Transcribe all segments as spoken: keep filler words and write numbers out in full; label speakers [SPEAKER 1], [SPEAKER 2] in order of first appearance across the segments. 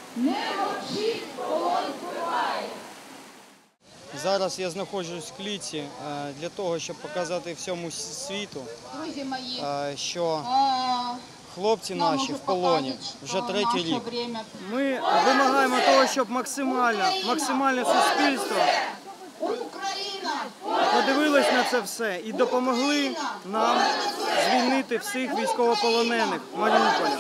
[SPEAKER 1] Не мовчіть, полон вбиває.
[SPEAKER 2] Зараз я знаходжусь в клітці е, для того, щоб показати всьому світу,
[SPEAKER 1] Друзі мої,
[SPEAKER 2] е, що
[SPEAKER 1] а,
[SPEAKER 2] хлопці
[SPEAKER 1] нам
[SPEAKER 2] наші
[SPEAKER 1] уже
[SPEAKER 2] в полоні
[SPEAKER 1] показують,
[SPEAKER 2] вже
[SPEAKER 1] що
[SPEAKER 2] третій
[SPEAKER 1] наше
[SPEAKER 2] рік.
[SPEAKER 1] время.
[SPEAKER 2] Ми вимагаємо того, щоб максимально, максимальне суспільство
[SPEAKER 1] Україна!
[SPEAKER 2] подивилось на це все і допомогли нам звільнити всіх військовополонених Маріуполя.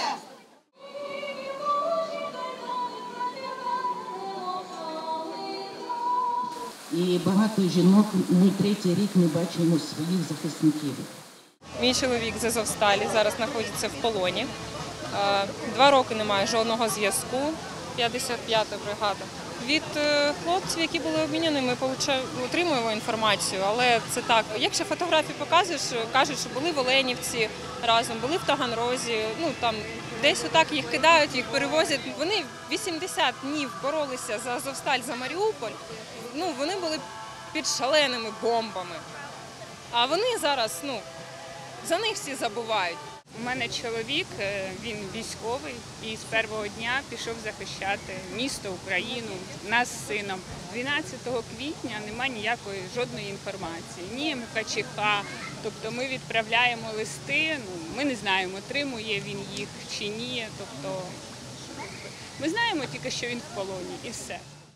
[SPEAKER 3] І багато жінок ми третій рік не бачимо своїх захисників.
[SPEAKER 4] Мій чоловік з Азовсталі зараз знаходиться в полоні. Два роки немає жодного зв'язку, п'ятдесят п'ята бригада. Від хлопців, які були обміняні, ми отримуємо інформацію, але це так. Якщо фотографії показуєш, кажуть, що були в Оленівці разом, були в Таганрозі, ну там десь отак їх кидають, їх перевозять. Вони вісімдесят днів боролися за Азовсталь, за Маріуполь, ну вони були під шаленими бомбами. А вони зараз, ну, за них всі забувають.
[SPEAKER 5] У мене чоловік, він військовий і з першого дня пішов захищати місто, Україну, нас з сином. дванадцятого квітня немає ніякої жодної інформації, ні ем ка че ка. Тобто ми відправляємо листи, ну, ми не знаємо, отримує він їх чи ні. Тобто ми знаємо тільки, що він в полоні і все.